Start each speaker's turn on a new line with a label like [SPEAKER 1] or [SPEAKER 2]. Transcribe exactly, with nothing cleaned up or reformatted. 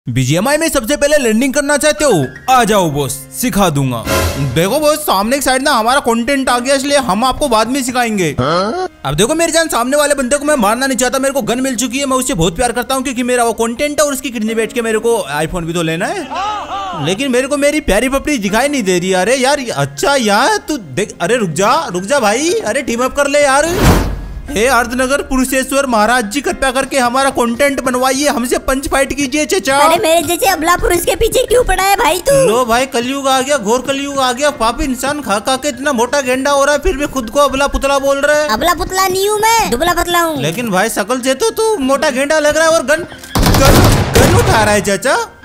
[SPEAKER 1] BGMI में सबसे पहले लैंडिंग करना चाहते हो? आ जाओ बॉस, सिखा दूंगा। देखो बॉस, सामने की साइड ना हमारा कंटेंट आ गया, इसलिए हम आपको बाद में सिखाएंगे। अब देखो मेरी जान, सामने वाले बंदे को मैं मारना नहीं चाहता, मेरे को गन मिल चुकी है, मैं उससे बहुत प्यार करता हूँ क्योंकि मेरा वो कंटेंट है और उसकी किडनी बैठ के मेरे को आईफोन भी तो लेना है। लेकिन मेरे को मेरी प्यारी पपड़ी दिखाई नहीं दे रही। अरे यार, अच्छा यार तू देख, अरे रुक जा रुक जा भाई, अरे टीम अप कर ले यार। हे अर्धनगर पुरुषेश्वर महाराज जी, कृपया करके हमारा कंटेंट बनवाइए, हमसे पंच फाइट कीजिए चचा।
[SPEAKER 2] अरे मेरे जैसे अबला पुरुष के पीछे क्यों पड़ा है भाई तू?
[SPEAKER 1] लो भाई, कलयुग आ गया, घोर कलयुग आ गया। पापी इंसान खा खा के इतना मोटा गेंडा हो रहा है, फिर भी खुद को अबला पुतला बोल रहा है।
[SPEAKER 2] अबला पुतला नहीं हूँ मैं, दुबला पतला हूँ।
[SPEAKER 1] लेकिन भाई शकल से तो तू मोटा गेंडा लग रहा है और गन गन, गन उठा रहा है चाचा।